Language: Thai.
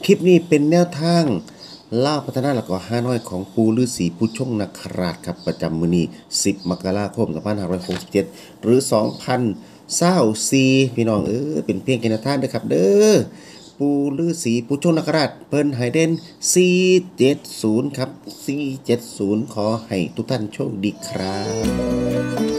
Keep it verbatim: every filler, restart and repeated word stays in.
คลิปนี้เป็นแนวทางเล่าพัฒนาและก็ห้าน้อยของปูฤาษีผู้ชงนคราชครับประจำมื้อนี้สิบมกราคมสองพันห้าร้อยหกสิบเจ็ดหรือสองพันยี่สิบสี่พี่น้องเออเป็นเพียงแค่แนวทางเด้อครับเด้อปูฤาษีผู้ชงนคราชเพิ่นให้เด่นสี่เจ็ดศูนย์ครับสี่เจ็ดศูนย์ขอให้ทุกท่านโชคดีครับ